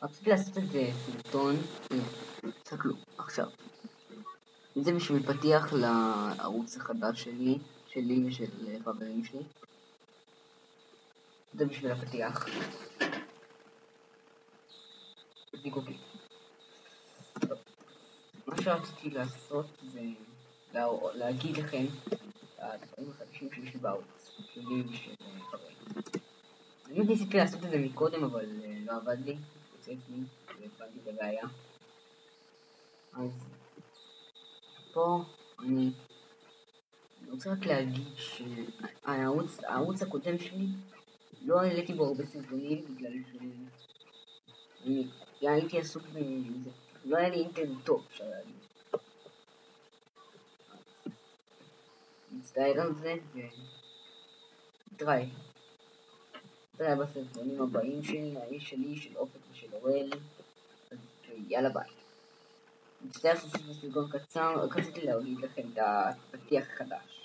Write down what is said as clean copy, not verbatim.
רציתי לעשות איזה סרטון, תסתכלו, עכשיו. זה בשביל פתיח לערוץ החדש שלי ושל חברים שלי. זה בשביל הפתיח. זיקוקי. מה שרציתי לעשות זה להגיד לכם את הדברים החדשים שיש לי בערוץ, שלי ושל חברים. אני ניסיתי לעשות את זה מקודם, אבל לא עבד לי, הוצאתי והבנתי את הבעיה. אז פה אני רוצה רק להגיד שהערוץ הקודם שלי לא העליתי בו הרבה סרטונים בגלל שאני הייתי עסוק בזה, לא היה לי אינטרנט טוב, אפשר להגיד. מצטער על זה ונתראה בסרטונים הבאים שלי, של אופק ושל אורל. יאללה ביי. מצטער שעשיתי סרטון קצר, רק רציתי להגיד לכם את הפתיח החדש.